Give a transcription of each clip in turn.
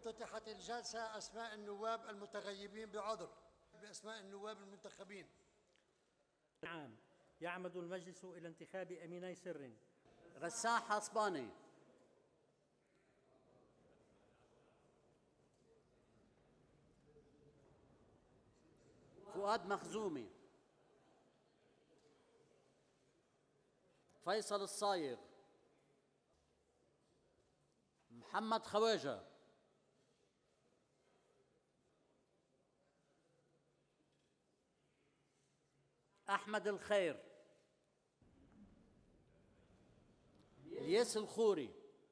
افتتحت الجلسة أسماء النواب المتغيبين بعذر بأسماء النواب المنتخبين. عام يعمد المجلس إلى انتخاب أميني سر: غسان حصباني، فؤاد مخزومي، فيصل الصايغ، محمد خواجة، أحمد الخير، الياس الخوري،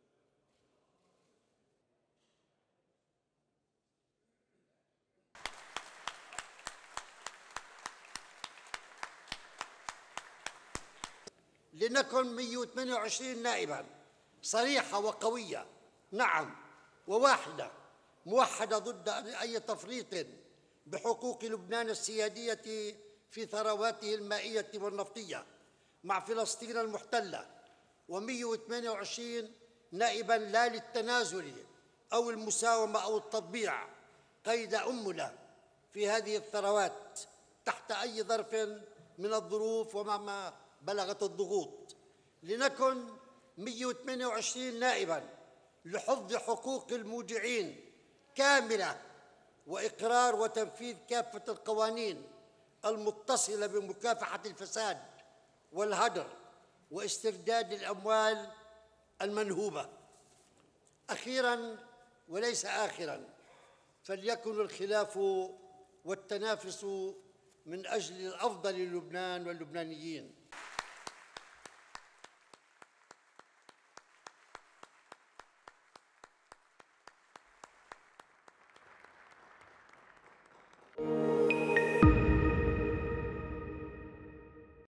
لنكن 128 نائباً صريحة وقوية، نعم، وواحدة موحدة ضد أي تفريط بحقوق لبنان السيادية في ثرواته المائية والنفطية مع فلسطين المحتلة، و128 نائباً لا للتنازل أو المساومة أو التطبيع قيد أمنا في هذه الثروات تحت أي ظرف من الظروف ومهما بلغت الضغوط. لنكن 128 نائباً لحفظ حقوق المودعين كاملة وإقرار وتنفيذ كافة القوانين المتصلة بمكافحة الفساد والهدر واسترداد الأموال المنهوبة. أخيراً وليس آخراً، فليكن الخلاف والتنافس من أجل الأفضل للبنان واللبنانيين.